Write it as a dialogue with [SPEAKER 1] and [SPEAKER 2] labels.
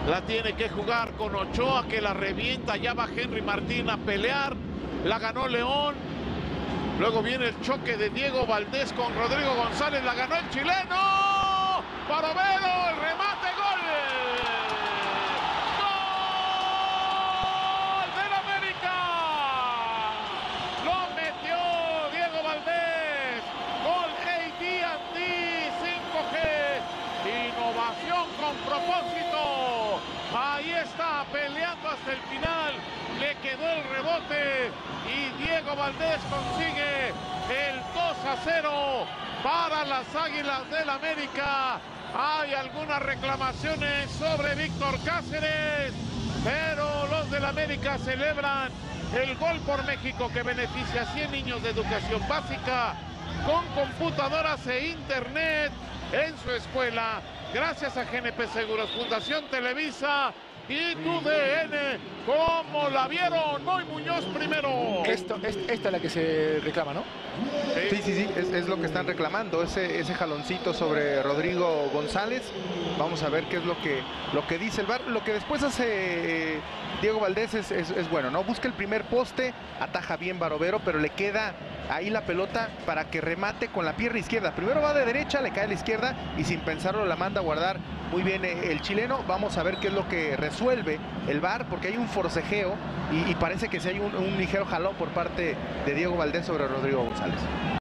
[SPEAKER 1] La tiene que jugar con Ochoa, que la revienta. Ya va Henry Martín a pelear. La ganó León. Luego viene el choque de Diego Valdés con Rodrigo González. La ganó el chileno. Barovero, el remate, gol. ¡Gol del América! Lo metió Diego Valdés. Gol AT&T 5G. Innovación con propósito. Ahí está, peleando hasta el final. Le quedó el rebote y Diego Valdés consigue el 2-0 para las Águilas del América. Hay algunas reclamaciones sobre Víctor Cáceres, pero los del América celebran el gol por México que beneficia a 100 niños de educación básica con computadoras e internet en su escuela. Gracias a GNP Seguros, Fundación Televisa y TUDN. ¿Cómo la vieron? Moy Muñoz primero.
[SPEAKER 2] Esta es la que se reclama, ¿no?
[SPEAKER 3] Sí, es lo que están reclamando, ese jaloncito sobre Rodrigo González. Vamos a ver qué es lo que dice el VAR. Lo que después hace Diego Valdés es bueno, ¿no? Busca el primer poste, ataja bien Barovero, pero le queda ahí la pelota para que remate con la pierna izquierda. Primero va de derecha, le cae a la izquierda y sin pensarlo la manda a guardar muy bien el chileno. Vamos a ver qué es lo que resuelve el VAR, porque hay un forcejeo y parece que sí hay un ligero jalón por parte de Diego Valdés sobre Rodrigo González.